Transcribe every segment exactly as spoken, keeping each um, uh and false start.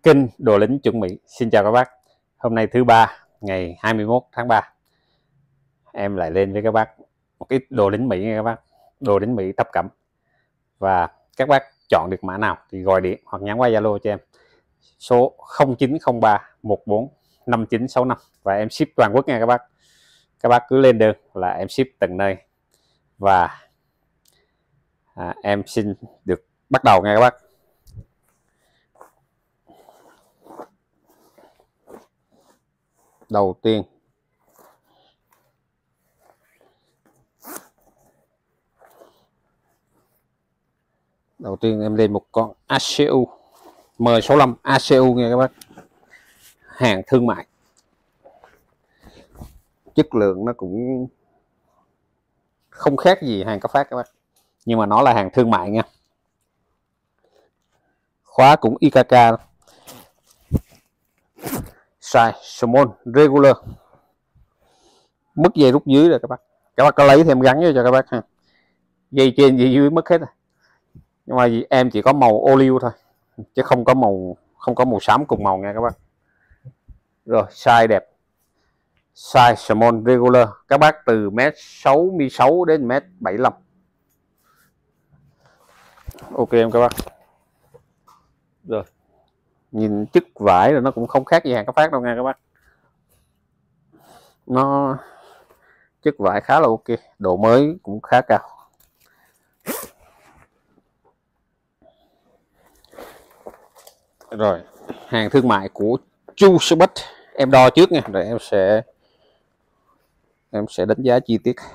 Kênh Đồ Lính Chuẩn Mỹ xin chào các bác. Hôm nay thứ ba ngày hai mươi mốt tháng ba, em lại lên với các bác một cái đồ lính Mỹ nha các bác. Đồ lính Mỹ thập cẩm. Và các bác chọn được mã nào thì gọi điện hoặc nhắn qua Zalo cho em số không chín không ba một bốn năm chín sáu năm và em ship toàn quốc nha các bác. Các bác cứ lên đơn là em ship tận nơi. Và à, em xin được bắt đầu nha các bác. Đầu tiên Đầu tiên em lên một con a xê u M sáu lăm a xê u nha các bác. Hàng thương mại. Chất lượng nó cũng không khác gì hàng cấp phát các bác. Nhưng mà nó là hàng thương mại nha. Khóa cũng i ca ca. Size small regular. Mất dây rút dưới rồi các bác. Các bác có lấy thêm gắn vô cho các bác ha. Dây trên dây dưới mất hết rồi. Nhưng mà em chỉ có màu ô liu thôi, chứ không có màu không có màu xám cùng màu nha các bác. Rồi size đẹp. Size small regular. Các bác từ mét sáu mươi sáu đến mét bảy mươi lăm. Ok em các bác. Rồi. Nhìn chất vải rồi nó cũng không khác gì hàng cấp phát đâu nha các bác. Nó chất vải khá là ok, độ mới cũng khá cao. Rồi, hàng thương mại của Chu Sơ em đo trước nha, rồi em sẽ em sẽ đánh giá chi tiết.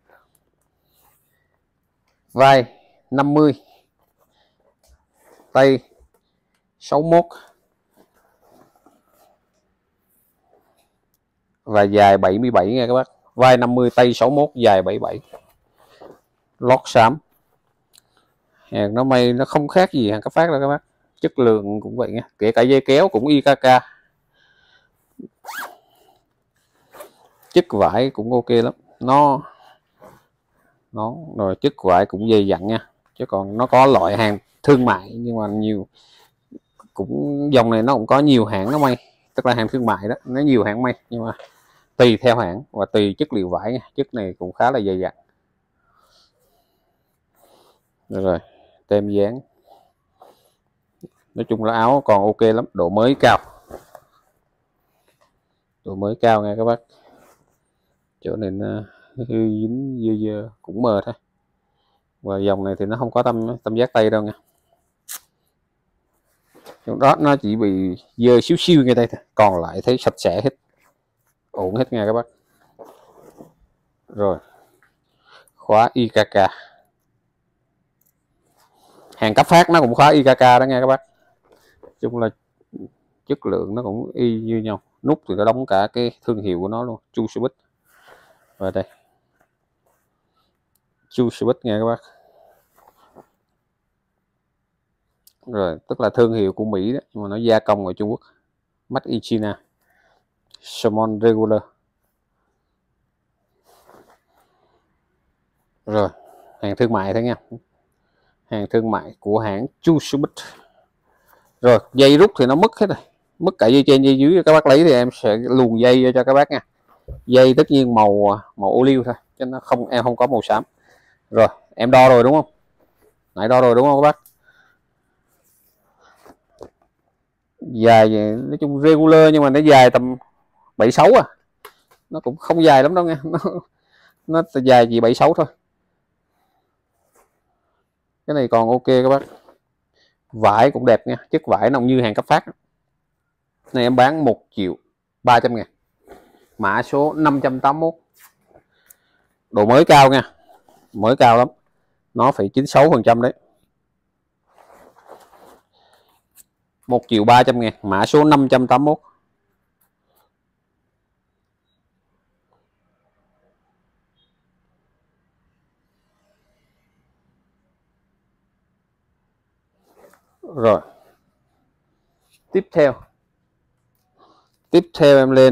Vai năm mươi, tay sáu mươi mốt và dài bảy mươi bảy nha các bác. Vai năm mươi, tay sáu mươi mốt, dài bảy mươi bảy. Lót xám. Hàng nó may nó không khác gì hàng cấp phát đâu các bác. Chất lượng cũng vậy nha, kể cả dây kéo cũng i ca ca. Chất vải cũng ok lắm. Nó nó rồi chất vải cũng dày dặn nha. Chứ còn nó có loại hàng thương mại nhưng mà nhiều cũng dòng này nó cũng có nhiều hãng nó may, tức là hàng thương mại đó, nó nhiều hãng may nhưng mà tùy theo hãng và tùy chất liệu vải nha. Chất này cũng khá là dày dặn. Rồi, rồi tem dán. Nói chung là áo còn ok lắm, độ mới cao. Độ mới cao nha các bác. Chỗ này nó hư dính dơ dơ cũng mờ thôi. Và dòng này thì nó không có tâm tâm giác tay đâu nha. Trong đó nó chỉ bị dơ xíu xíu ngay đây thôi, còn lại thấy sạch sẽ hết, ổn hết nha các bác. Rồi, khóa i ca ca. Hàng cấp phát nó cũng khóa i ca ca đó nha các bác. Chung là chất lượng nó cũng y như nhau. Nút thì nó đóng cả cái thương hiệu của nó luôn, Chu Sơ. Và đây Chu Sơ nha các bác. Rồi, tức là thương hiệu của Mỹ đó, nhưng mà nó gia công ở Trung Quốc. Made in China. Small regular. Rồi, hàng thương mại thôi nha. Hàng thương mại của hãng Chu Sơ. Rồi, dây rút thì nó mất hết rồi. Mất cả dây trên dây dưới, các bác lấy thì em sẽ luồn dây cho các bác nha. Dây tất nhiên màu màu ô liu thôi, chứ nó không em không có màu xám. Rồi, em đo rồi đúng không? Nãy đo rồi đúng không các bác? Dài nói chung regular nhưng mà nó dài tầm bảy mươi sáu à. Nó cũng không dài lắm đâu nha. Nó nó dài chỉ bảy mươi sáu thôi. Cái này còn ok các bác. Vải cũng đẹp nha, chất vải nó như hàng cấp phát. Này em bán một triệu ba trăm ngàn. Mã số năm trăm tám mươi mốt. Độ mới cao nha. Mới cao lắm. Nó phải chín mươi sáu phần trăm đấy. một triệu ba trăm ngàn. Mã số năm trăm tám mươi mốt. Rồi. Tiếp theo. Tiếp theo em lên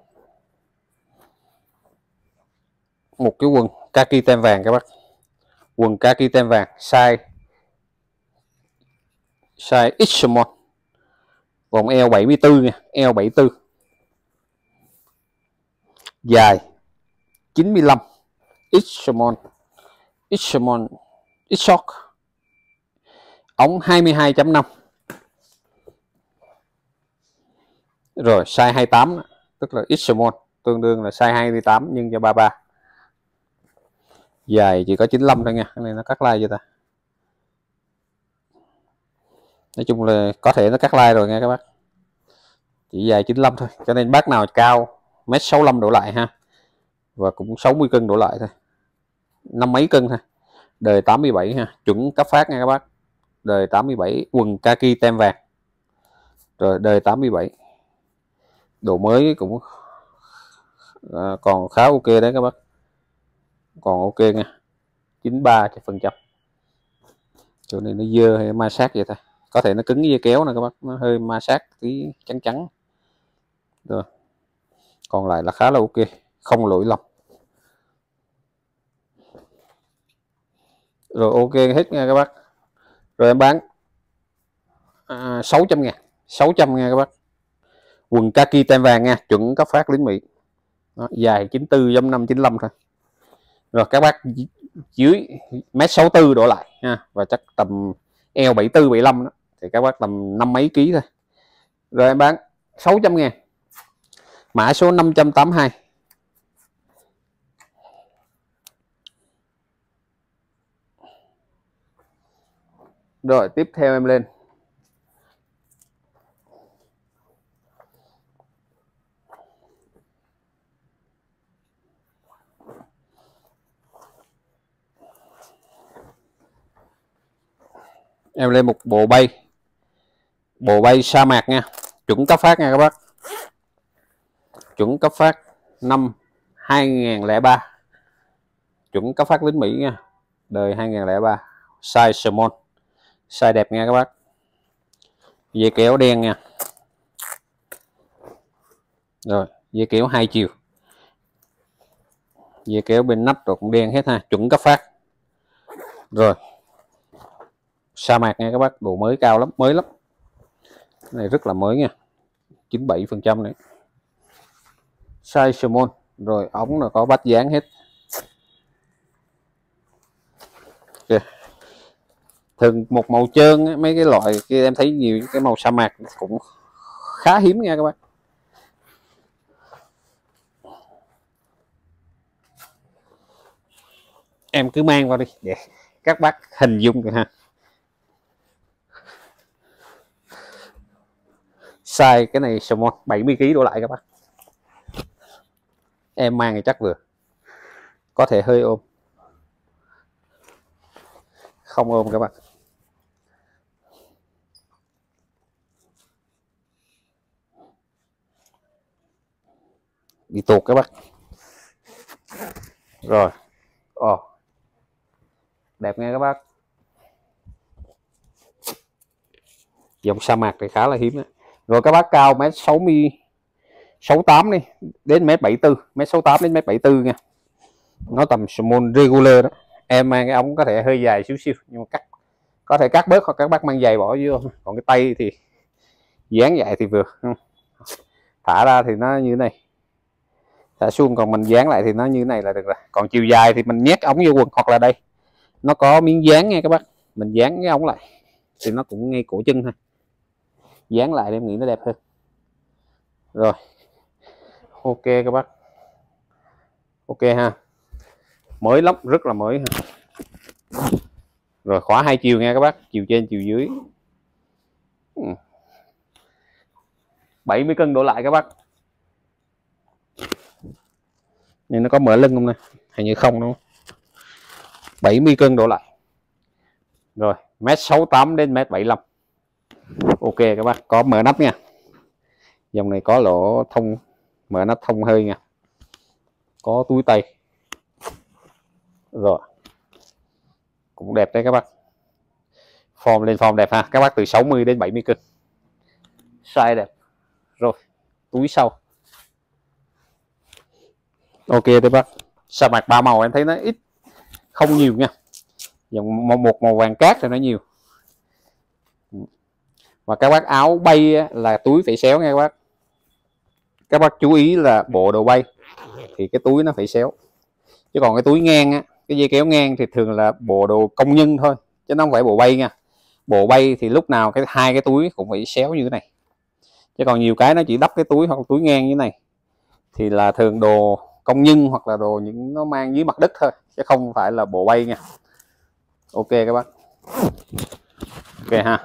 một cái quần kaki tem vàng các bác. Quần kaki tem vàng, size size X small, vòng eo bảy mươi tư nha, eo bảy mươi tư, dài chín mươi lăm, X small, X small, X short, ống hai mươi hai chấm năm, rồi size hai mươi tám, tức là X small, tương đương là size hai mươi tám nhưng cho ba mươi ba, dài chỉ có chín mươi lăm thôi nha. Cái này nó cắt like cho ta, nói chung là có thể nó cắt like rồi nha các bác, chỉ dài chín mươi lăm thôi, cho nên bác nào cao mét sáu mươi lăm đổ lại ha, và cũng sáu mươi cân đổ lại thôi, năm mấy cân thôi, đời tám mươi bảy ha, chuẩn cấp phát nha các bác, đời tám mươi bảy, quần kaki tem vàng, rồi đời tám mươi bảy, độ mới cũng à, còn khá ok đấy các bác, còn ok nha, chín mươi ba phần trăm, chỗ này nó dơ hay ma sát vậy ta, có thể nó cứng dây kéo nè các bác, nó hơi ma sát tí trắng trắng, rồi còn lại là khá là ok, không lỗi lầm. Rồi ok hết nha các bác, rồi em bán à, sáu trăm ngàn, sáu trăm nha các bác, quần kaki tem vàng nha, chuẩn cấp phát lính Mỹ. Đó, dài chín mươi tư chấm năm, chín mươi lăm thôi. Rồi các bác dưới mét sáu mươi tư đổ lại ha, và chắc tầm eo bảy mươi tư bảy mươi lăm đó, thì các bác tầm năm mấy ký thôi. Rồi em bán sáu trăm ngàn, mã số năm trăm tám mươi hai. Rồi tiếp theo em lên em lên một bộ bay, bộ bay sa mạc nha, chuẩn cấp phát nha các bác, chuẩn cấp phát năm hai nghìn lẻ ba, chuẩn cấp phát lính Mỹ nha, đời hai nghìn lẻ ba, size small, size đẹp nha các bác, dây kéo đen nha, rồi dây kéo hai chiều, dây kéo bên nắp rồi cũng đen hết ha, chuẩn cấp phát. Rồi sa mạc nha các bác, độ mới cao lắm, mới lắm, cái này rất là mới nha, chín mươi bảy phần trăm này, size small, rồi ống là có bắt dáng hết. Okay. Thường một màu trơn, mấy cái loại kia em thấy nhiều cái màu sa mạc cũng khá hiếm nha các bác. Em cứ mang vào đi để các bác hình dung được ha. Size cái này small, bảy mươi ký đổ lại các bác, em mang thì chắc vừa, có thể hơi ôm, không ôm các bạn. Bị tuột các bác. Rồi ồ, đẹp nghe các bác, dòng sa mạc thì khá là hiếm đó. Rồi các bác cao mét sáu mươi, sáu mươi tám đi đến mét bảy mươi tư, mét sáu mươi tám đến mét bảy mươi tư nha, nó tầm small regular đó. Em mang cái ống có thể hơi dài xíu xíu nhưng mà cắt có thể cắt bớt, hoặc các bác mang giày bỏ vô, còn cái tay thì dán vậy thì vừa, thả ra thì nó như thế này, thả xuống còn mình dán lại thì nó như thế này là được rồi. Còn chiều dài thì mình nhét ống vô quần, hoặc là đây nó có miếng dán nha các bác, mình dán cái ống lại thì nó cũng ngay cổ chân thôi, dán lại để em nghĩ nó đẹp hơn. Rồi ok các bác, ok ha, mới lắm, rất là mới ha. Rồi khóa hai chiều nha các bác, chiều trên chiều dưới, bảy mươi cân đổ lại các bác. Nên nó có mở lưng không nè, hình như không đâu, bảy mươi cân đổ lại. Rồi mét sáu mươi tám đến mét bảy mươi lăm, ok các bác, có mở nắp nha, dòng này có lỗ thông, mở nắp thông hơi nha, có túi tay, rồi cũng đẹp đấy các bác, form lên form đẹp ha các bác, từ sáu mươi đến bảy mươi cân, size đẹp. Rồi túi sau, ok đấy bác, sa mạc ba màu em thấy nó ít, không nhiều nha, dòng một, một màu vàng cát thì nó nhiều. Và các bác áo bay là túi phải xéo nghe các bác. Các bác chú ý là bộ đồ bay thì cái túi nó phải xéo, chứ còn cái túi ngang á, cái dây kéo ngang thì thường là bộ đồ công nhân thôi, chứ nó không phải bộ bay nha. Bộ bay thì lúc nào cái hai cái túi cũng phải xéo như thế này, chứ còn nhiều cái nó chỉ đắp cái túi hoặc túi ngang như thế này thì là thường đồ công nhân hoặc là đồ những nó mang dưới mặt đất thôi, chứ không phải là bộ bay nha. Ok các bác. Ok ha.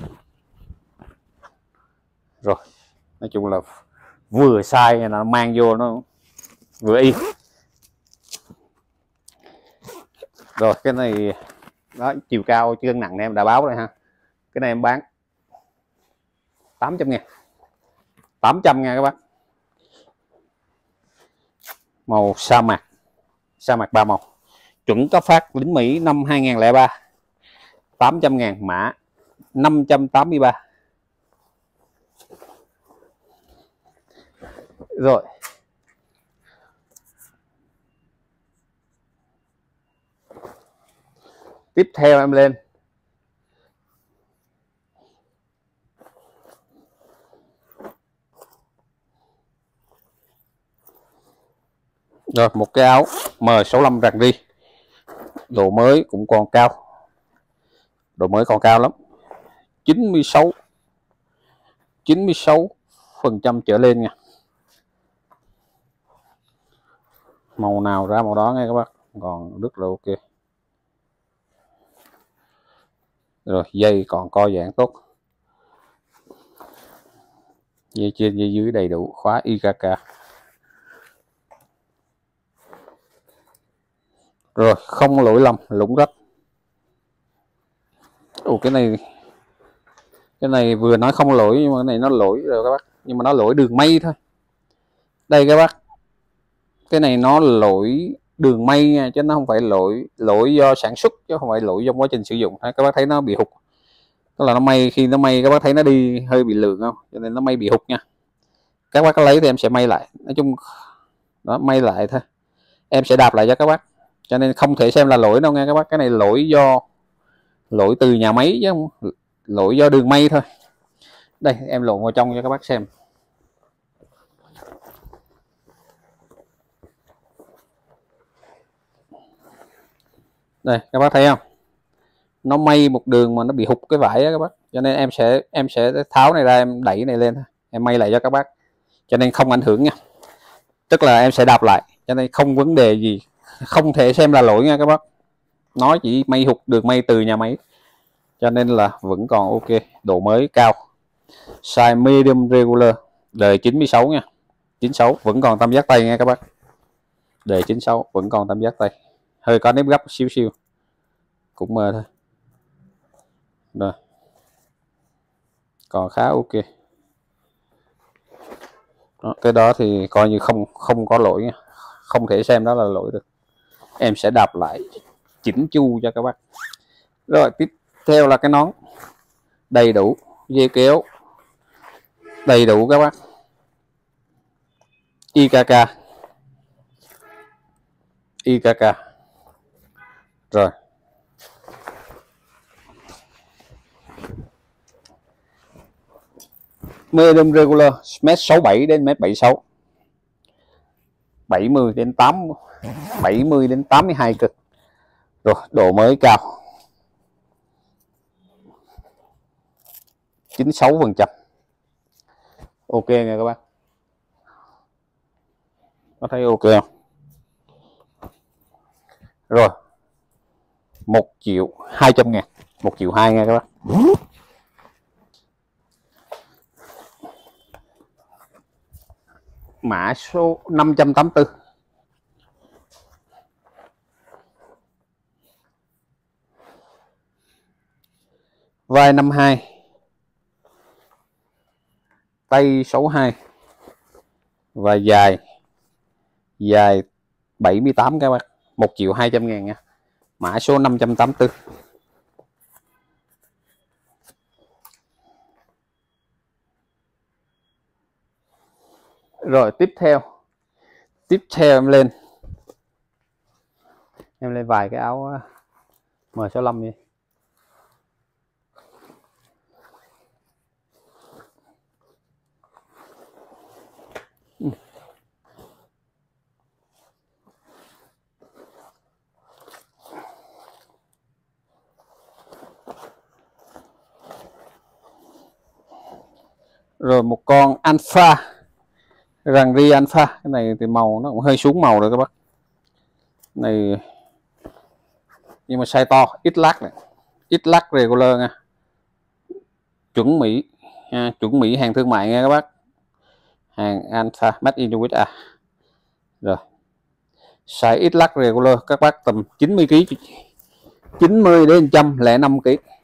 Rồi nói chung là vừa size là mang vô nó vừa y. Rồi cái này đó, chiều cao chứ cân nặng em đã báo rồi ha. Cái này em bán tám trăm ngàn, tám trăm nha các bác. Màu sa mạc, sa mạc ba màu, chuẩn cấp phát lính Mỹ năm hai nghìn không trăm lẻ ba, tám trăm ngàn, mã năm trăm tám mươi ba. Rồi tiếp theo em lên rồi một cái áo M sáu lăm rằn ri, độ mới cũng còn cao, độ mới còn cao lắm, chín mươi sáu chín mươi sáu phần trăm trở lên nha. Màu nào ra màu đó nghe các bác, còn rất là ok. Rồi dây còn co giãn tốt, dây trên dây dưới đầy đủ, khóa i ca ca. Rồi không lỗi lầm lũng rách. Ồ cái này cái này vừa nói không lỗi nhưng mà cái này nó lỗi rồi các bác, nhưng mà nó lỗi đường may thôi. Đây các bác, cái này nó lỗi đường may nha, chứ nó không phải lỗi lỗi do sản xuất, chứ không phải lỗi trong quá trình sử dụng. Các bác thấy nó bị hụt, tức là nó may, khi nó may các bác thấy nó đi hơi bị lượn không, cho nên nó may bị hụt nha. Các bác có lấy thì em sẽ may lại, nói chung đó, may lại thôi, em sẽ đạp lại cho các bác, cho nên không thể xem là lỗi đâu nghe các bác. Cái này lỗi do lỗi từ nhà máy chứ không lỗi do đường may thôi. Đây em lộn vào trong cho các bác xem. Đây các bác thấy không, nó may một đường mà nó bị hụt cái vải đó các bác, cho nên em sẽ em sẽ tháo này ra, em đẩy này lên, em may lại cho các bác, cho nên không ảnh hưởng nha. Tức là em sẽ đạp lại, cho nên không vấn đề gì, không thể xem là lỗi nha các bác. Nó chỉ may hụt đường may từ nhà máy, cho nên là vẫn còn ok, độ mới cao. Size medium regular, đời chín mươi sáu nha, chín mươi sáu vẫn còn tam giác tay nha các bác. Đời chín mươi sáu vẫn còn tam giác tay, hơi có nếp gấp xíu xíu, cũng mờ thôi. Rồi còn khá ok. Đó, cái đó thì coi như không không có lỗi nha, không thể xem đó là lỗi được. Em sẽ đạp lại chỉnh chu cho các bác. Rồi tiếp theo là cái nón, đầy đủ dây kéo, đầy đủ các bác, i ca ca i ca ca. Rồi medium regular, mét sáu bảy đến mét bảy mươi sáu, bảy mươi đến tám bảy mươi đến tám mươi hai cực. Rồi độ mới cao, chín mươi sáu phần trăm. Ok nha các bác, có thấy ok không? Rồi một triệu hai trăm ngàn, một triệu hai nha các bác. Mã số năm trăm tám mươi tư, vai năm mươi hai, tay sáu mươi hai và dài dài bảy mươi tám các bác. Một triệu hai trăm ngàn nha, mã số năm trăm tám mươi tư. Rồi tiếp theo tiếp theo em lên em lên vài cái áo M sáu lăm đi. Ừ. Rồi một con Alpha, răng ri Alpha. Cái này thì màu nó cũng hơi xuống màu rồi các bác. Này nhưng mà size to, ít lắc này, ít lắc regular nha, chuẩn Mỹ, ha, chuẩn Mỹ hàng thương mại nha các bác, hàng Alpha made in u ét a. Rồi size ít lắc regular các bác tầm chín mươi ki lô gam, chín mươi đến một trăm lẻ năm ki lô gam,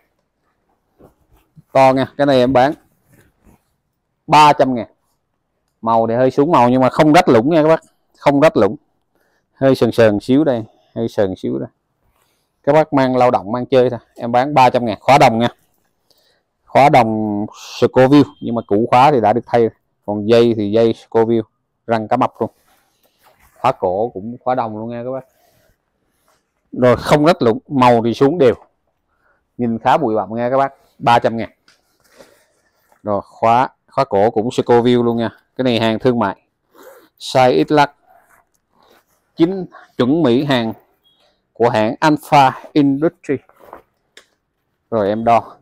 to nha. Cái này em bán ba trăm ngàn. Màu thì hơi xuống màu nhưng mà không rách lũng nha các bác, không rách lũng, hơi sờn sờn xíu đây, hơi sờn xíu đây. Các bác mang lao động mang chơi thôi, em bán ba trăm ngàn. Khóa đồng nha, khóa đồng Scoville nhưng mà củ khóa thì đã được thay, còn dây thì dây Scoville răng cá mập luôn. Khóa cổ cũng khóa đồng luôn nha các bác. Rồi không rách lũng, màu thì xuống đều, nhìn khá bụi bặm nha các bác. Ba trăm ngàn. Rồi khóa khóa cổ cũng Scoville luôn nha. Cái này hàng thương mại, size ít lắc, chính chuẩn Mỹ, hàng của hãng Alpha Industry. Rồi em đo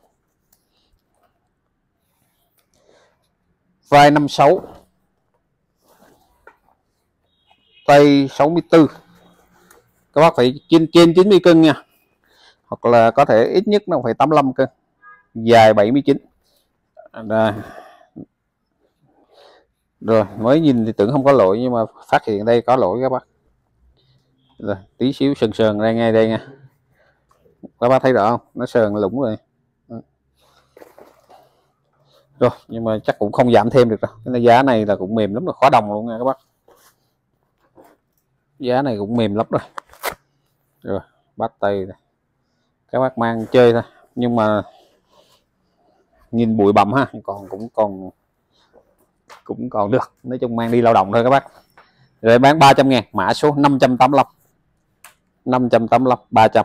vai năm mươi sáu, tay sáu mươi tư. Các bác phải trên trên chín mươi cân nha, hoặc là có thể ít nhất nó phải tám mươi lăm cân, dài bảy mươi chín. Đây. Rồi mới nhìn thì tưởng không có lỗi nhưng mà phát hiện đây có lỗi các bác. Rồi tí xíu sần sờn ra ngay đây nha, các bác thấy rõ không, nó sờn lũng rồi. Rồi nhưng mà chắc cũng không giảm thêm được đâu, cái giá này là cũng mềm lắm rồi, khóa đồng luôn nha các bác, giá này cũng mềm lắm rồi. Rồi bắt tay này, các bác mang chơi thôi, nhưng mà nhìn bụi bặm ha, còn cũng còn cũng còn được, nói chung mang đi lao động thôi các bác. Rồi bán ba trăm ngàn, mã số năm trăm tám mươi lăm, năm trăm tám mươi lăm, ba trăm.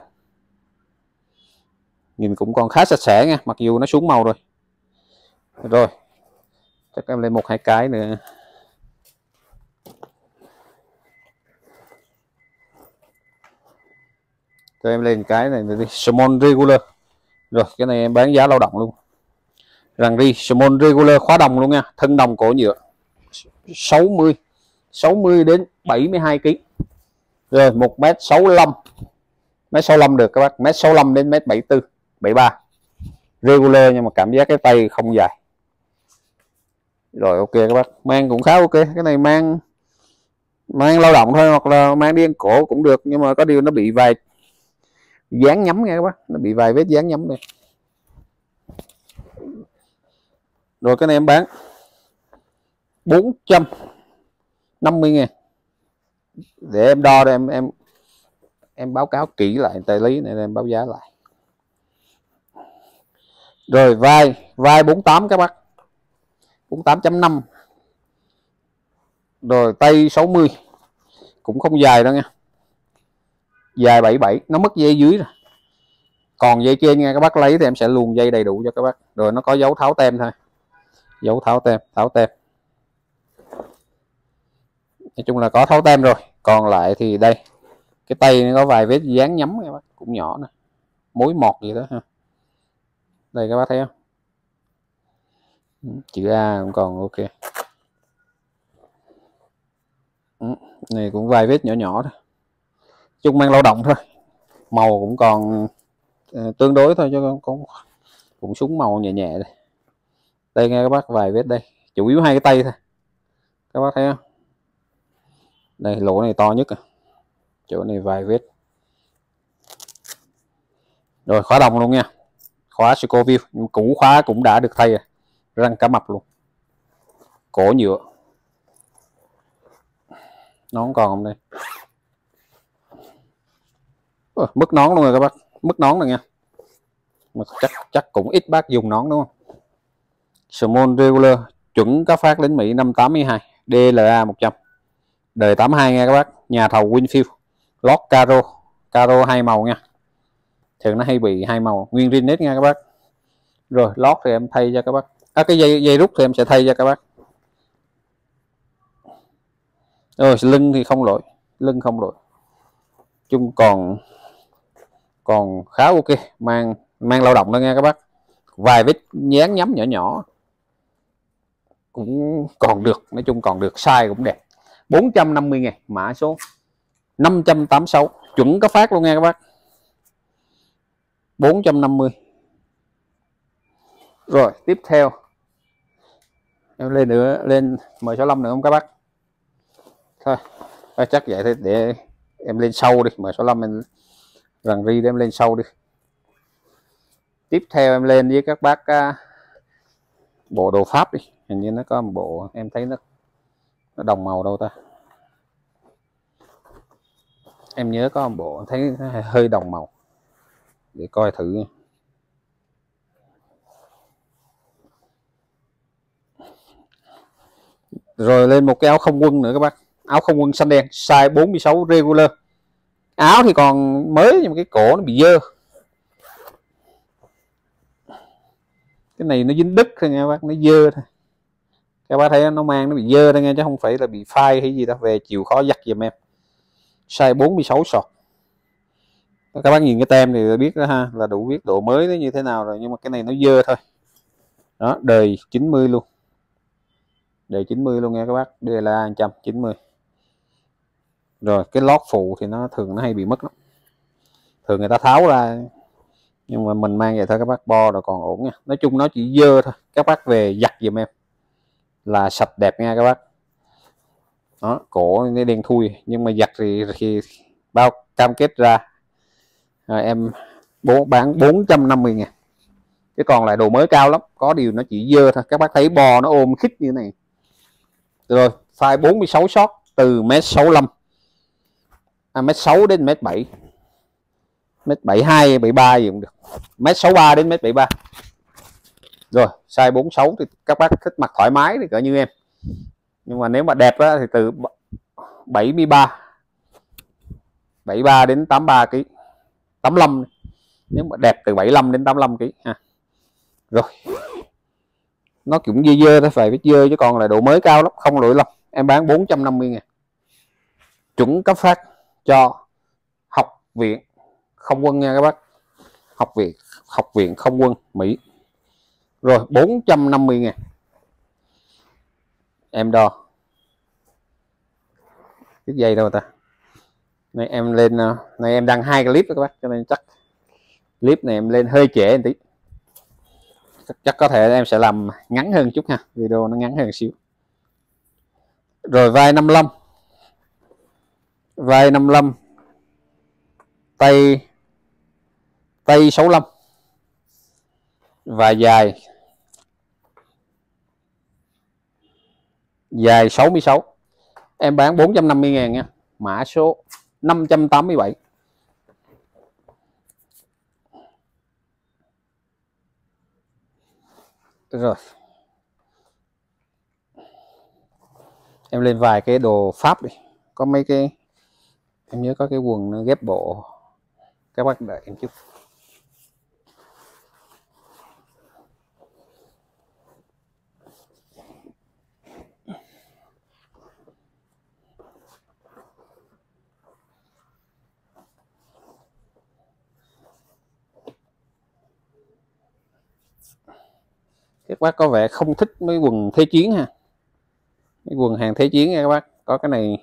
Nhìn cũng còn khá sạch sẽ nha, mặc dù nó xuống màu rồi. Rồi chắc em lên một hai cái nữa. Cho em lên cái này đi, small regular. Rồi cái này em bán giá lao động luôn, rằng đi small regular khóa đồng luôn nha, thân đồng cổ nhựa, sáu mươi sáu mươi đến bảy mươi hai ki lô gam. Rồi một mét sáu mươi lăm, mét sáu mươi lăm được các bác, mét sáu mươi lăm đến mét bảy mươi tư, bảy mươi ba. Regular nhưng mà cảm giác cái tay không dài. Rồi ok các bác, mang cũng khá ok. Cái này mang mang lao động thôi, hoặc là mang đi ăn cổ cũng được, nhưng mà có điều nó bị vài dán nhắm nha các bác, nó bị vài vết dán nhắm đây. Rồi cái này em bán bốn trăm năm mươi ngàn. Để em đo đây, em em em báo cáo kỹ lại tài lý này, em báo giá lại. Rồi vai vai bốn mươi tám các bác, bốn mươi tám chấm năm. Rồi tay sáu mươi, cũng không dài đâu nha, dài bảy mươi bảy, nó mất dây dưới rồi, còn dây trên nha các bác. Lấy thì em sẽ luồn dây đầy đủ cho các bác. Rồi nó có dấu tháo tem thôi, dấu tháo tem, tháo tem, nói chung là có tháo tem rồi. Còn lại thì đây, cái tay nó có vài vết dán nhắm các bác, cũng nhỏ nè, mối mọt gì đó ha. Đây các bác thấy không, chữ A cũng còn ok. Này cũng vài vết nhỏ nhỏ thôi, chung mang lao động thôi, màu cũng còn uh, tương đối thôi, chứ con cũng, cũng xuống màu nhẹ nhẹ đây. Đây nghe các bác, vài vết đây, chủ yếu hai cái tay thôi, các bác thấy không. Đây lỗ này to nhất, chỗ này vài vết. Rồi khóa đồng luôn nha, khóa Scoville, cũ khóa cũng đã được thay rồi, răng cá mập luôn, cổ nhựa. Nón còn không đây, Ủa, mất nón luôn rồi các bác, mất nón rồi nha, mà chắc chắc cũng ít bác dùng nón đúng không. Small regular chuẩn cá phát lính Mỹ năm tám hai, đê lờ a một trăm, đời tám mươi hai nha các bác, nhà thầu Winfield, lót caro, caro hai màu nha. thường nó hay bị hai màu nguyên rin hết nha các bác. Rồi lót thì em thay cho các bác, à, cái dây dây rút thì em sẽ thay cho các bác. Rồi lưng thì không lỗi, lưng không lỗi, chung còn còn khá ok, mang mang lao động đó nha các bác. Vài vết dán nhắm nhỏ nhỏ cũng còn được, nói chung còn được, size cũng đẹp. Bốn trăm năm mươi ngàn, mã số năm trăm tám mươi sáu, chuẩn có phát luôn nha các bác. Bốn trăm năm mươi. Rồi tiếp theo em lên nữa, lên M sáu mươi lăm nữa không các bác? Thôi à, chắc vậy thôi, để em lên sâu đi. M sáu mươi lăm em rằng ri để em lên sâu đi. Tiếp theo em lên với các bác uh, bộ đồ Pháp đi. Hình như nó có một bộ em thấy nó nó đồng màu đâu ta, em nhớ có một bộ thấy nó hơi đồng màu, để coi thử nha. Rồi lên một cái áo không quân nữa các bác, áo không quân xanh đen size bốn mươi sáu regular. Áo thì còn mới nhưng mà cái cổ nó bị dơ, cái này nó dính đứt thôi nha các bác, nó dơ thôi. Các bác thấy nó mang nó bị dơ thôi nha, chứ không phải là bị phai hay gì đâu. Về chiều khó dắt giùm em, size bốn mươi sáu sọt. Các bác nhìn cái tem thì biết đó ha, là đủ biết độ mới nó như thế nào rồi, nhưng mà cái này nó dơ thôi. Đó, đời chín mươi luôn, đời chín mươi luôn nha các bác, đê lờ a một trăm chín mươi. Rồi cái lót phụ thì nó thường nó hay bị mất lắm, thường người ta tháo ra, nhưng mà mình mang vậy thôi các bác, bo rồi còn ổn nha. Nói chung nó chỉ dơ thôi, các bác về giặt giùm em là sạch đẹp nha các bác. Đó, cổ nó đen thui nhưng mà giặt thì, thì bao cam kết ra à, em bố bán bốn trăm năm mươi ngàn. Cái còn lại đồ mới cao lắm, có điều nó chỉ dơ thôi. Các bác thấy bo nó ôm khít như này. Rồi size bốn mươi sáu short, từ mét sáu mươi lăm à, mét sáu đến mét bảy, mét bảy mươi hai bảy mươi ba gì cũng được, mét sáu mươi ba đến mét bảy mươi ba. Rồi size bốn mươi sáu thì các bác thích mặc thoải mái thì cỡ như em, nhưng mà nếu mà đẹp á, thì từ bảy mươi ba bảy mươi ba đến tám mươi ba ký, tám mươi lăm, nếu mà đẹp từ bảy mươi lăm đến tám mươi lăm ký ha. Rồi nó cũng dơ dơ thôi, phải biết dơ chứ còn là độ mới cao lắm, không lỗi lầm. Em bán bốn trăm năm mươi ngàn, chuẩn cấp phát cho học viện không quân nha các bác, học viện học viện không quân Mỹ. Rồi bốn trăm năm mươi ngàn, em đo cái dây đâu ta. Này em lên, này em đăng hai cái clip đó các bác, cho nên chắc clip này em lên hơi trễ một tí, chắc, chắc có thể em sẽ làm ngắn hơn chút ha, video nó ngắn hơn xíu. Rồi vai năm mươi lăm, vai năm mươi lăm, tay tay sáu mươi lăm và dài dài sáu mươi sáu. Em bán bốn trăm năm mươi ngàn nha, mã số năm trăm tám mươi bảy. Rồi em lên vài cái đồ Pháp đi, có mấy cái em nhớ có cái quần nó ghép bộ, các bác đợi em chút. Các bác có vẻ không thích mấy quần thế chiến ha, mấy quần hàng thế chiến nha các bác. Có cái này,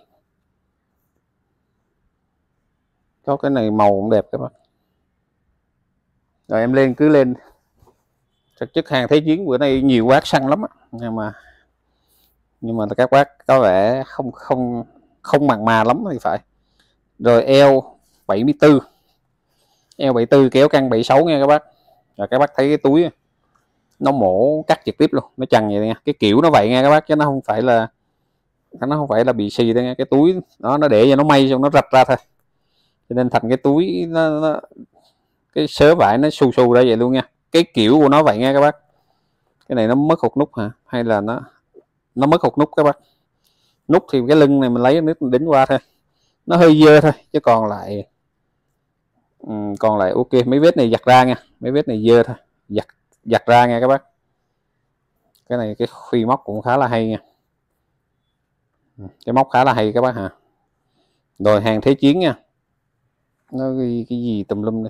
có cái này màu cũng đẹp các bác. Rồi em lên cứ lên, thực chất hàng thế chiến bữa nay nhiều bác săn lắm á, nhưng mà nhưng mà các bác có vẻ không không không mặn mà lắm thì phải. Rồi eo bảy mươi tư, eo bảy mươi tư kéo căng bảy mươi sáu nha các bác. Rồi các bác thấy cái túi nó mổ cắt trực tiếp luôn, nó chằng vậy nha, cái kiểu nó vậy nha các bác, chứ nó không phải là nó không phải là bị xì đâu nha. Cái túi đó nó để cho nó may xong nó rạch ra thôi, cho nên thành cái túi nó, nó cái sớ vải nó xù xù ra vậy luôn nha. Cái kiểu của nó vậy nha các bác. Cái này nó mất hột nút hả, hay là nó nó mất hột nút các bác. Nút thì cái lưng này mình lấy nước mình đính qua thôi, nó hơi dơ thôi, chứ còn lại Ừ, còn lại ok. Mấy vết này giặt ra nha, mấy vết này dơ thôi, giặt giặt ra nha các bác. Cái này cái khuy móc cũng khá là hay nha, cái móc khá là hay các bác hả. Rồi hàng Thế Chiến nha, nó ghi cái gì tùm lum đây.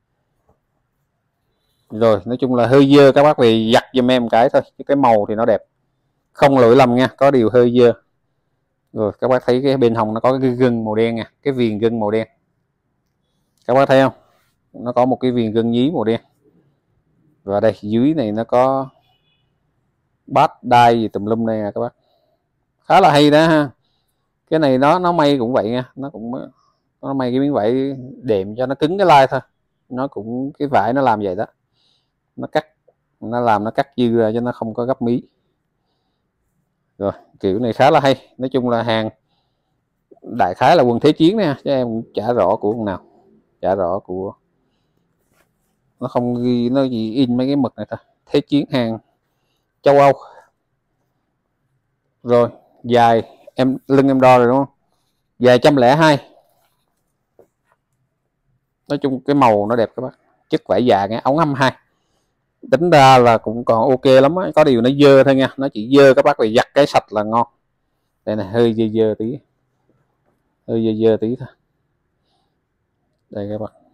Rồi nói chung là hơi dơ, các bác về giặt giùm em cái thôi, chứ cái màu thì nó đẹp, không lỗi lầm nha, có điều hơi dơ. Rồi các bác thấy cái bên hông nó có cái gân màu đen nha, cái viền gân màu đen, các bác thấy không, nó có một cái viền gân nhí màu đen. Và đây dưới này nó có bát đai gì tùm lum đây nè các bác, khá là hay đó ha. Cái này nó nó may cũng vậy nha, nó cũng nó may cái miếng vải đệm cho nó cứng cái lai thôi, nó cũng cái vải nó làm vậy đó, nó cắt, nó làm nó cắt dư ra cho nó không có gấp mí. Rồi kiểu này khá là hay. Nói chung là hàng đại khái là quần Thế Chiến nha, chứ em cũng chả rõ của quần nào, chả rõ của, nó không ghi nó gì in mấy cái mực này thôi. Thế Chiến hàng châu Âu. Rồi dài em lưng em đo rồi đúng không, dài một trăm lẻ hai. Nói chung cái màu nó đẹp các bác, chất vải già nghe, ống hai mươi hai, tính ra là cũng còn ok lắm á. Có điều nó dơ thôi nha, nó chỉ dơ, các bác phải giặt cái sạch là ngon. Đây này hơi dơ dơ tí, hơi dơ dơ tí thôi. Đây các bác,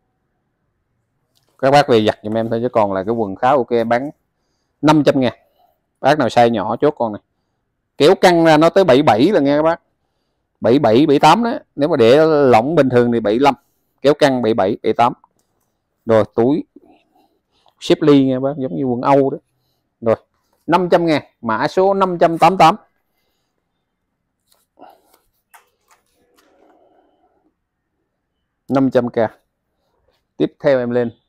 các bác về giặt giùm em thôi, chứ còn là cái quần khá ok, bán năm trăm ngàn. Bác nào size nhỏ chốt con này, kéo căng ra nó tới bảy mươi bảy là nghe các bác, bảy mươi bảy bảy mươi tám đấy. Nếu mà để lỏng bình thường thì bảy mươi lăm, kéo căng bảy mươi bảy bảy mươi tám. Rồi túi xếp ly nghe bác, giống như quần Âu đó. Rồi năm trăm ngàn, mã số năm trăm tám mươi tám. năm trăm k. Tiếp theo em lên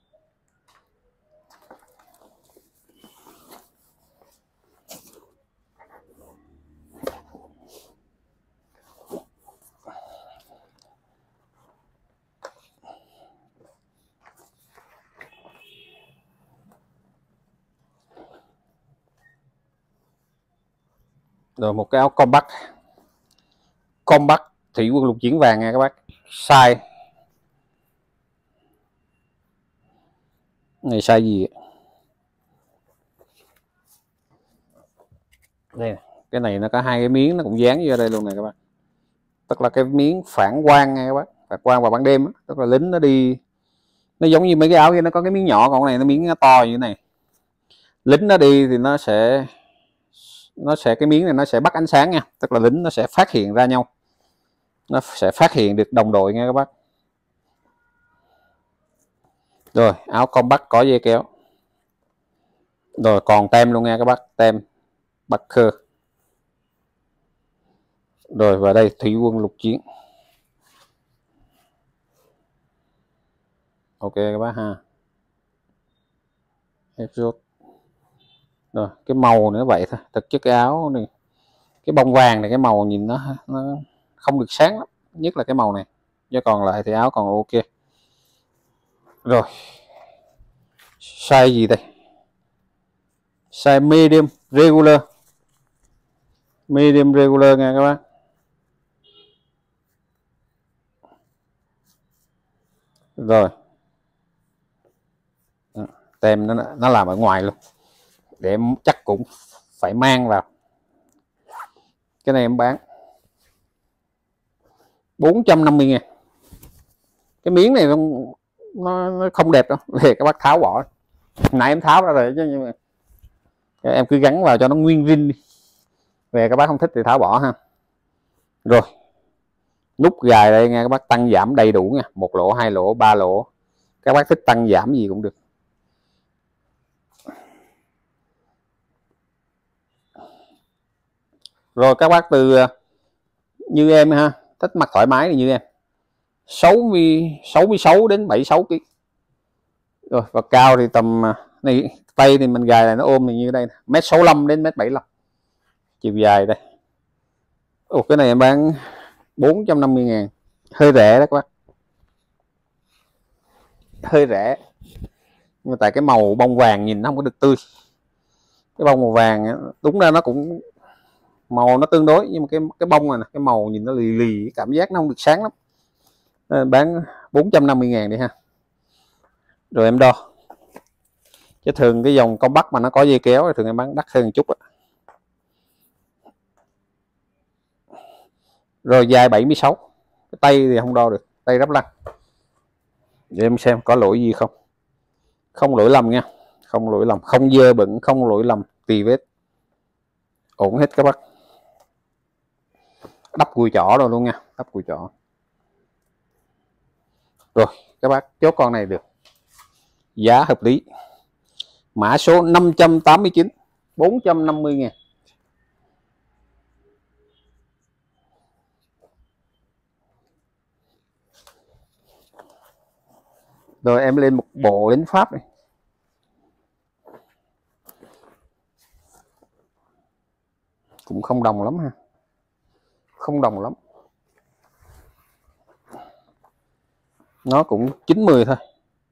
rồi một cái áo combat, combat thủy quân lục chiến vàng nha các bác. Size này size gì đây, cái này nó có hai cái miếng nó cũng dán vô đây luôn này các bác, tức là cái miếng phản quang nha các bác, phản quang vào ban đêm đó. Tức là lính nó đi, nó giống như mấy cái áo kia nó có cái miếng nhỏ, còn cái này nó miếng nó to như thế này, lính nó đi thì nó sẽ nó sẽ cái miếng này nó sẽ bắt ánh sáng nha, tức là lính nó sẽ phát hiện ra nhau, nó sẽ phát hiện được đồng đội nha các bác. Rồi áo combat có dây kéo, rồi còn tem luôn nha các bác, tem Parker. Rồi vào đây thủy quân lục chiến, ok các bác ha. Rồi cái màu nữa vậy thôi, thực chất cái áo này, cái bông vàng này, cái màu nhìn nó nó không được sáng lắm, nhất là cái màu này, chứ còn lại thì áo còn ok. Rồi size gì đây, size medium regular, medium regular nha các bác. Rồi tem nó nó làm ở ngoài luôn, để em chắc cũng phải mang vào. Cái này em bán bốn trăm năm mươi ngàn. Cái miếng này nó, nó, nó không đẹp đâu, về các bác tháo bỏ. Nãy em tháo ra rồi chứ, nhưng mà em cứ gắn vào cho nó nguyên zin đi, về các bác không thích thì tháo bỏ ha. Rồi nút gài đây nha các bác, tăng giảm đầy đủ nha, một lỗ, hai lỗ, ba lỗ, các bác thích tăng giảm gì cũng được. Rồi các bác từ như em ha, thích mặc thoải mái thì như em sáu mươi sáu đến bảy mươi sáu ký. Rồi và cao thì tầm này, tay thì mình gài là nó ôm thì như đây, mét sáu mươi lăm đến mét bảy mươi lăm chiều dài đây. Ồ, cái này em bán bốn trăm năm mươi ngàn, hơi rẻ đó các bác, hơi rẻ. Nhưng mà tại cái màu bông vàng nhìn nó không có được tươi, cái bông màu vàng đúng ra nó cũng màu nó tương đối, nhưng mà cái cái bông này, cái màu nhìn nó lì lì, cảm giác nó không được sáng lắm. Nên bán bốn trăm năm mươi ngàn đi ha. Rồi em đo, chứ thường cái dòng công bắc mà nó có dây kéo thì thường em bán đắt hơn một chút đó. Rồi dài bảy mươi sáu, cái tay thì không đo được, tay ráp lăng. Để em xem có lỗi gì không. Không lỗi lầm nha, không lỗi lầm, không dơ bẩn, không lỗi lầm, tì vết, ổn hết các bác. Đắp cùi chỏ rồi luôn nha, đắp cùi chỏ. Rồi các bác chốt con này được, giá hợp lý, mã số năm trăm tám mươi chín, bốn trăm năm mươi ngàn. Rồi em lên một bộ lính Pháp này. Cũng không đồng lắm ha, không đồng lắm, nó cũng chín mươi thôi,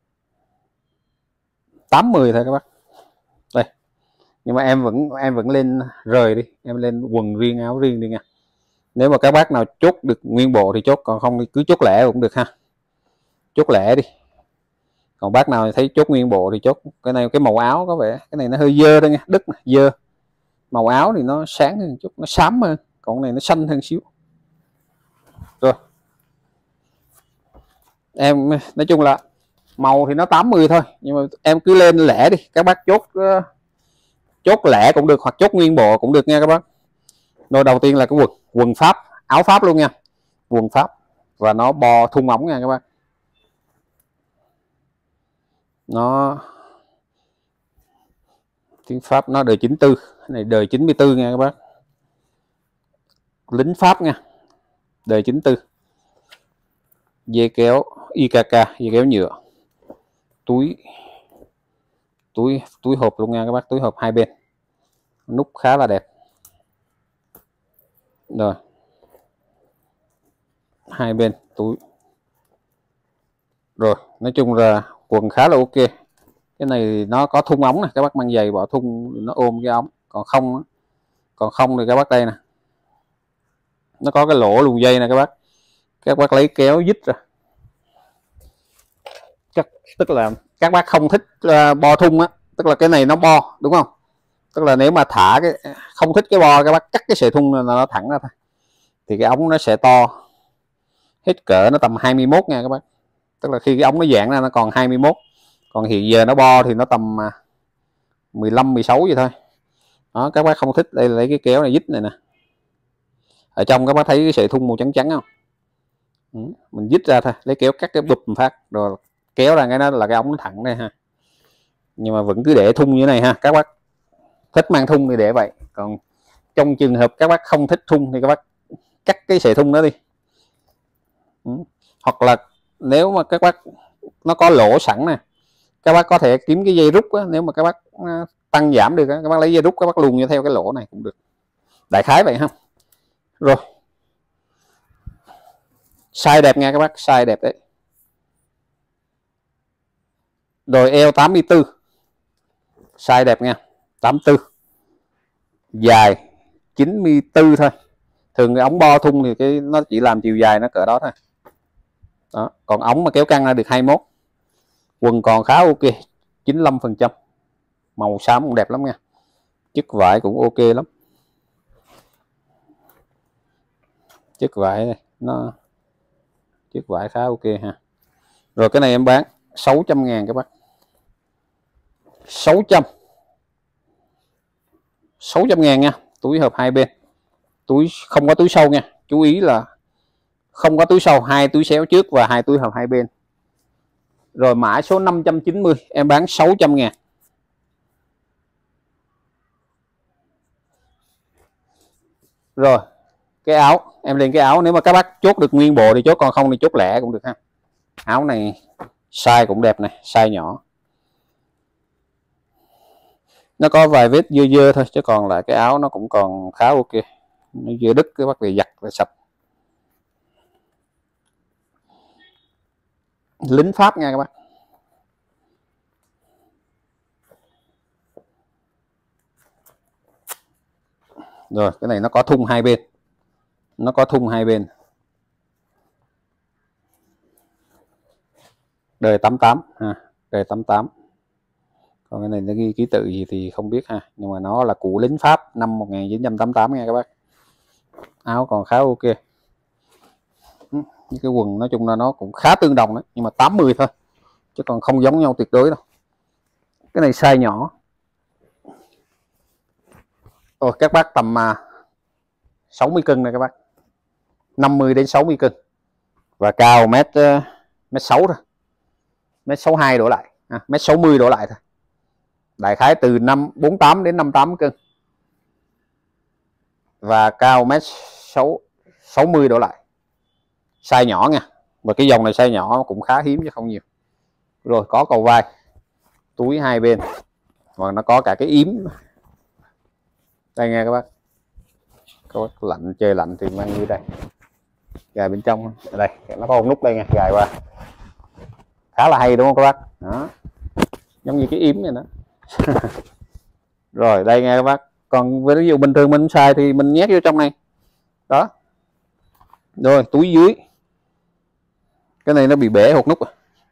tám mươi thôi các bác. Đây, nhưng mà em vẫn em vẫn lên rời đi, em lên quần riêng áo riêng đi nha. Nếu mà các bác nào chốt được nguyên bộ thì chốt, còn không thì cứ chốt lẻ cũng được ha, chốt lẻ đi. Còn bác nào thấy chốt nguyên bộ thì chốt. Cái này cái màu áo có vẻ cái này nó hơi dơ đây nha, đứt này, dơ. Màu áo thì nó sáng hơn chút, nó xám hơn, còn này nó xanh hơn xíu. Rồi em nói chung là màu thì nó tám mươi thôi, nhưng mà em cứ lên lẻ đi, các bác chốt uh, chốt lẻ cũng được hoặc chốt nguyên bộ cũng được nha các bác. Rồi đầu tiên là cái quần quần Pháp, áo Pháp luôn nha, quần Pháp và nó bo thun ống nha các bác. Nó tiếng Pháp nó đời chín tư, này đời chín mươi tư nha các bác, lính Pháp nha, đời chín tư. Dây kéo i ca ca, dây kéo nhựa, túi túi túi hộp luôn nha các bác, túi hộp hai bên, nút khá là đẹp. Rồi hai bên túi. Rồi nói chung là quần khá là ok. Cái này nó có thun ống này, các bác mang giày bỏ thun nó ôm cái ống, còn không còn không thì các bác đây nè, nó có cái lỗ luồn dây này các bác, các bác lấy kéo dít ra. Chắc tức là các bác không thích uh, bo thun á, tức là cái này nó bo đúng không, tức là nếu mà thả cái không thích cái bo, các bác cắt cái sợi thun là nó thẳng ra thôi, thì cái ống nó sẽ to, hết cỡ nó tầm hai mươi mốt nha các bác. Tức là khi cái ống nó giãn ra nó còn hai mươi mốt, còn hiện giờ nó bo thì nó tầm mười lăm mười sáu vậy thôi. Đó, các bác không thích đây là lấy cái kéo này dít này nè, ở trong các bác thấy cái sợi thun màu trắng trắng không, ừ, mình dít ra thôi, lấy kéo cắt cái bụp phát rồi kéo ra cái đó là cái ống nó thẳng đây ha. Nhưng mà vẫn cứ để thun như thế này ha, các bác thích mang thun thì để vậy, còn trong trường hợp các bác không thích thun thì các bác cắt cái sợi thun đó đi, ừ. Hoặc là nếu mà các bác nó có lỗ sẵn nè, các bác có thể kiếm cái dây rút á, nếu mà các bác tăng giảm được á, các bác lấy dây rút các bác luồn theo cái lỗ này cũng được, đại khái vậy ha. Rồi size đẹp nha các bác, size đẹp đấy. Rồi eo tám mươi tư, size đẹp nha, tám mươi tư, dài chín mươi tư thôi. Thường cái ống bo thun thì cái nó chỉ làm chiều dài nó cỡ đó thôi. Đó, còn ống mà kéo căng ra được hai mươi mốt. Quần còn khá ok, chín mươi lăm phần trăm, màu xám cũng đẹp lắm nha, chất vải cũng ok lắm, chất vải này nó chất vải khá ok ha. Rồi cái này em bán sáu trăm ngàn các bác, sáu trăm sáu trăm ngàn nha, túi hộp hai bên, túi không có túi sâu nha, chú ý là không có túi sâu, hai túi xéo trước và hai túi hộp hai bên. Rồi mã số năm trăm chín mươi em bán sáu trăm ngàn. Rồi cái áo em lên cái áo, nếu mà các bác chốt được nguyên bộ thì chốt, còn không thì chốt lẻ cũng được ha. Áo này size cũng đẹp này, size nhỏ, nó có vài vết dơ dơ thôi, chứ còn lại cái áo nó cũng còn khá ok, nó dơ đứt cái bắt về giặt là sạch. Lính Pháp nha các bác. Rồi cái này nó có thun hai bên, nó có thun hai bên, đời tám tám ha. Đây tám tám. Còn cái này nó ghi ký tự gì thì không biết ha, nhưng mà nó là cụ lính Pháp năm một nghìn chín trăm tám mươi tám nha các bác. Áo còn khá ok. Cái quần nói chung là nó cũng khá tương đồng đấy, nhưng mà tám mươi thôi chứ còn không giống nhau tuyệt đối đâu. Cái này size nhỏ. Ồ, các bác tầm à, sáu mươi cân này các bác, năm mươi đến sáu mươi cân, và cao mét mét sáu thôi, mét sáu hai đổ lại, à, mét sáu mươi đổ lại thôi, đại khái từ năm bốn mươi tám đến năm mươi tám cân, và cao mét sáu mươi đổ lại, size nhỏ nha. Và cái dòng này size nhỏ cũng khá hiếm chứ không nhiều. Rồi có cầu vai, túi hai bên, và nó có cả cái yếm đây nghe các bác. Các bác lạnh chơi lạnh thì mang như đây, gài bên trong ở đây, nó có một nút đây nha, gài qua khá là hay đúng không các bác. Đó, giống như cái yếm này đó. Rồi đây nghe các bác. Còn với ví dụ bình thường mình xài thì mình nhét vô trong này đó. Rồi túi dưới, cái này nó bị bể hột nút à.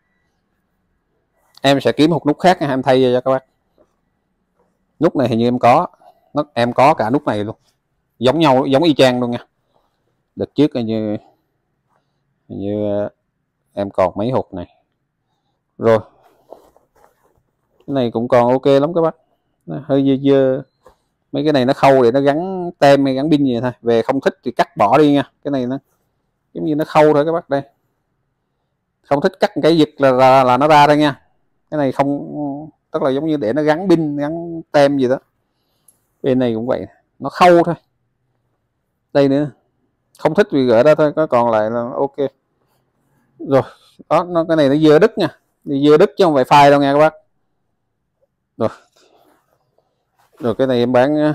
Em sẽ kiếm một nút khác em thay cho các bác. Nút này hình như em có, nó em có cả nút này luôn, giống nhau, giống y chang luôn nha. Đợt trước hình như hình như em còn mấy hộp này. Rồi cái này cũng còn ok lắm các bác, nó hơi dơ dơ. Mấy cái này nó khâu để nó gắn tem hay gắn pin gì thôi, về không thích thì cắt bỏ đi nha. Cái này nó giống như nó khâu thôi các bác. Đây, không thích cắt cái giật là, là là nó ra đây nha. Cái này không, tức là giống như để nó gắn pin gắn tem gì đó. Bên này cũng vậy, nó khâu thôi. Đây nữa, không thích thì gỡ ra thôi, có còn lại là ok. Rồi đó, nó cái này nó dơ đứt nha, dơ đứt chứ không phải phai đâu nha các bác. Rồi rồi cái này em bán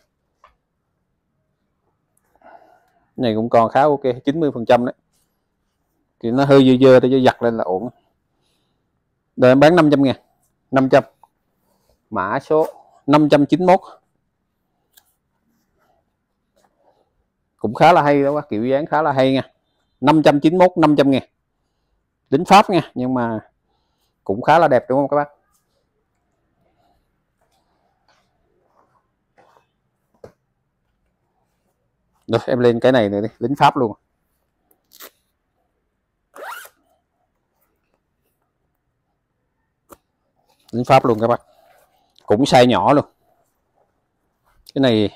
này cũng còn khá ok, chín mươi phần trăm đấy, thì nó hơi dơ dơ để giặt lên là ổn. Rồi em bán năm trăm ngàn, năm trăm, mã số năm trăm chín mươi mốt, cũng khá là hay đó bác, kiểu dáng khá là hay nha. Năm trăm chín mươi mốt, năm trăm ngàn, lính Pháp nha, nhưng mà cũng khá là đẹp đúng không các bác. Rồi em lên cái này nữa đi, lính Pháp luôn, lính Pháp luôn các bác, cũng size nhỏ luôn. Cái này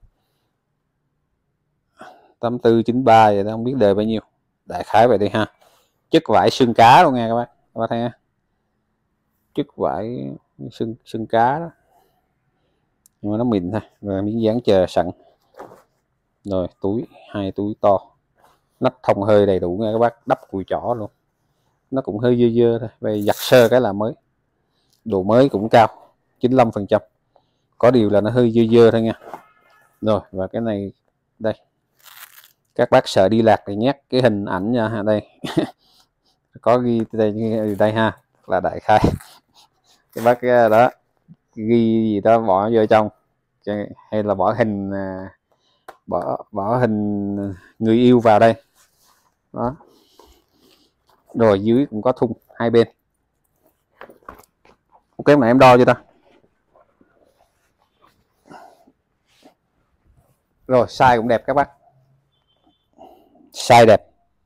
tám tư chín ba vậy đó, không biết đời bao nhiêu, đại khái vậy đi ha. Chất vải xương cá luôn nha các bác, các bác thấy ha? Chất vải xương xương cá đó, nhưng mà nó mịn thôi. Rồi miếng dán chờ sẵn. Rồi túi, hai túi to, nắp thông hơi đầy đủ nha các bác, đắp cùi chỏ luôn. Nó cũng hơi dơ dơ thôi, về giặt sơ cái là mới. Độ mới cũng cao, chín mươi lăm phần trăm, có điều là nó hơi dơ dơ thôi nha. Rồi và cái này đây, các bác sợ đi lạc thì nhét cái hình ảnh nha đây. Có ghi đây, đây ha, là đại khái cái bác đó ghi gì đó bỏ vô trong, hay là bỏ hình bỏ bỏ hình người yêu vào đây đó. Rồi dưới cũng có thun hai bên. Ok, này em đo chưa ta? Rồi size cũng đẹp các bác, size đẹp.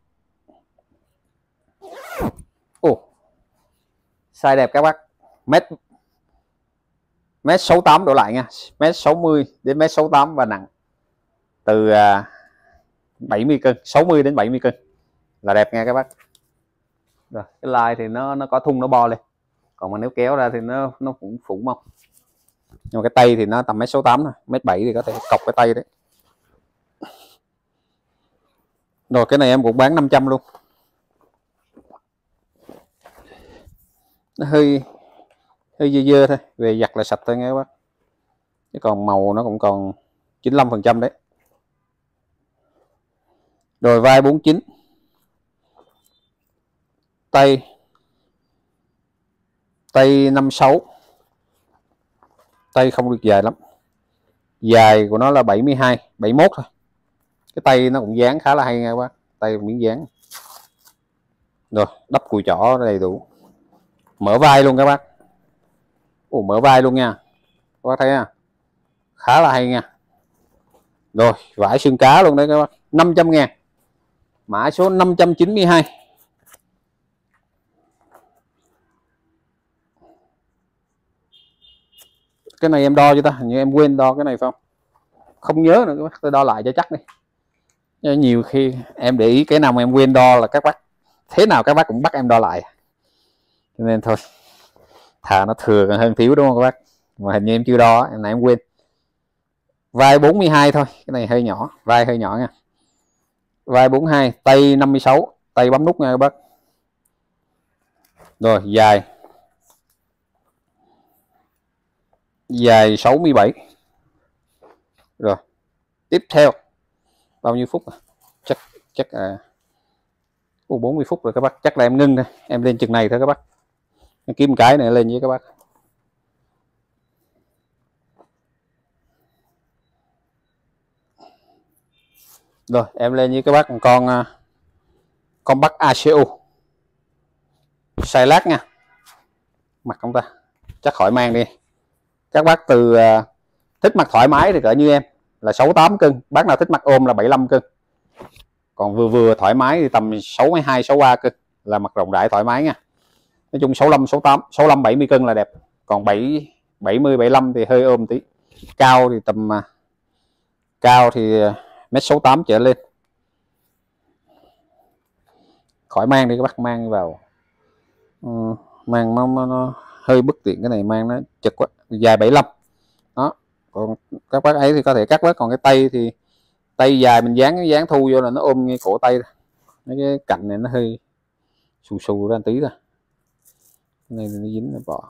Ồ, size đẹp các bác, mét mét sáu tám đổ lại nha, mét sáu mươi đến mét sáu tám, và nặng từ bảy mươi cân, sáu mươi đến bảy mươi cân là đẹp nha các bác. Rồi cái line thì nó nó có thun nó bo lên, còn mà nếu kéo ra thì nó nó cũng phủ mông. Nhưng mà cái tay thì nó tầm mét sáu tám thôi, mét bảy thì có thể cọc cái tay đấy. Rồi cái này em cũng bán năm trăm luôn, nó hơi hơi dơ dơ thôi, về giặt là sạch thôi nghe các bác. Chứ còn màu nó cũng còn chín mươi lăm phần trăm đấy. Rồi vai bốn mươi chín, tay tay năm mươi sáu, tay không được dài lắm, dài của nó là bảy mươi hai, bảy mươi mốt thôi. Cái tay nó cũng dán khá là hay nha các bác, tay miếng dán. Rồi đắp cùi chỏ đầy đủ. Mở vai luôn các bác. Ồ, mở vai luôn nha, các bác thấy à, khá là hay nha. Rồi vải xương cá luôn đấy các bác, năm trăm ngàn, mã số năm trăm chín mươi hai. Cái này em đo cho ta, hình như em quên đo cái này phải không, không nhớ nữa các bác, tôi đo lại cho chắc đi. Nhiều khi em để ý cái nào mà em quên đo là các bác thế nào các bác cũng bắt em đo lại, cho nên thôi thà nó thừa còn hơn thiếu, đúng không các bác. Mà hình như em chưa đo, em này em quên. Vai bốn mươi hai thôi, cái này hơi nhỏ, vai hơi nhỏ nha. Vai bốn mươi hai, tay năm mươi sáu, tay bấm nút nha các bác. Rồi dài dài sáu mươi bảy. Rồi tiếp theo bao nhiêu phút à? chắc chắc à Ồ, bốn mươi phút rồi các bác, chắc là em ngưng thôi, em lên chừng này thôi các bác, em kiếm cái này lên với các bác. Rồi em lên với các bác một con con Bắc a xê u size lát nha. Mặc không ta, chắc khỏi mang đi các bác. Từ uh, thích mặc thoải mái thì cỡ như em là sáu mươi tám cân, bác nào thích mặc ôm là bảy mươi lăm cân, còn vừa vừa thoải mái thì tầm sáu mươi hai sáu mươi ba cân là mặc rộng rãi thoải mái nha. Nói chung sáu mươi lăm sáu mươi tám sáu mươi lăm bảy mươi cân là đẹp, còn bảy bảy mươi bảy mươi lăm thì hơi ôm tí. Cao thì tầm uh, cao thì mét sáu mươi tám trở lên, khỏi mang đi các bác, mang vào uh, mang nó, nó, nó hơi bất tiện, cái này mang nó chật quá. Dài bảy mươi lăm đó, còn các bác ấy thì có thể cắt bớt. Còn cái tay thì tay dài mình dán dán thu vô là nó ôm ngay cổ tay, mấy cái cạnh này nó hơi xù xù ra một tí thôi, cái này nó dính nó bỏ.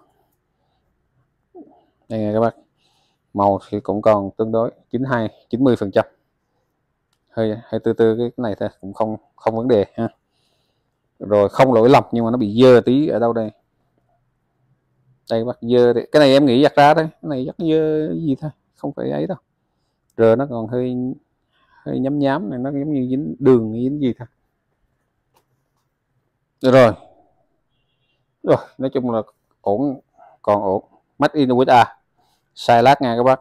Đây nè các bác, màu thì cũng còn tương đối chín mươi hai chín mươi phần trăm, hơi hơi tư tư cái này thôi, cũng không không vấn đề ha. Rồi không lỗi lầm nhưng mà nó bị dơ tí ở đâu đây, đây bác, dơ thì cái này em nghĩ giặt ra đấy, cái này giặt dơ gì thôi, không phải ấy đâu. Rồi nó còn hơi hơi nhám nhám này, nó giống như dính đường dính gì thôi. Rồi rồi nói chung là ổn, còn ổn. Made in u ét a size lát nha các bác,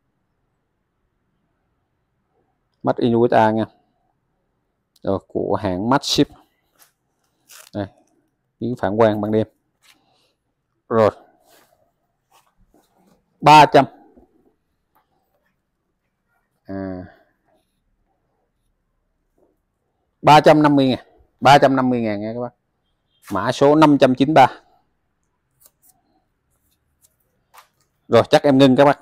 Made in u ét a nha. Rồi của hãng Maxship, đây những phản quang ban đêm. Rồi ba trăm à, ba trăm năm mươi ngàn, ba trăm năm mươi ngàn nha các bác, mã số năm trăm chín mươi ba. Rồi chắc em ngưng các bác.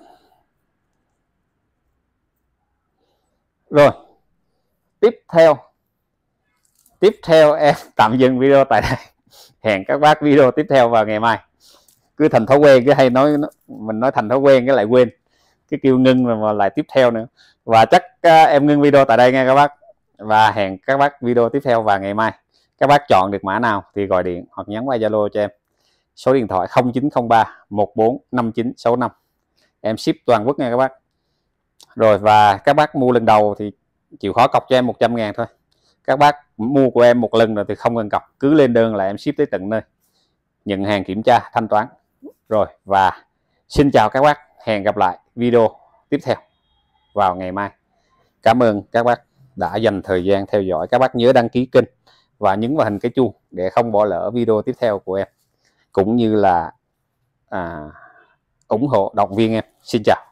Rồi tiếp theo tiếp theo em tạm dừng video tại đây, hẹn các bác video tiếp theo vào ngày mai. Cứ thành thói quen, cứ hay nói mình nói thành thói quen cái lại quên, cái kêu ngưng mà, mà lại tiếp theo nữa. Và chắc uh, em ngưng video tại đây nha các bác, và hẹn các bác video tiếp theo vào ngày mai. Các bác chọn được mã nào thì gọi điện hoặc nhắn qua Zalo cho em, số điện thoại không chín không ba một bốn năm chín sáu năm, em ship toàn quốc nha các bác. Rồi và các bác mua lần đầu thì chịu khó cọc cho em một trăm ngàn thôi. Các bác mua của em một lần rồi thì không cần cọc, cứ lên đơn là em ship tới tận nơi, nhận hàng kiểm tra thanh toán. Rồi và xin chào các bác, hẹn gặp lại video tiếp theo vào ngày mai. Cảm ơn các bác đã dành thời gian theo dõi. Các bác nhớ đăng ký kênh và nhấn vào hình cái chuông để không bỏ lỡ video tiếp theo của em, cũng như là à, ủng hộ động viên em. Xin chào.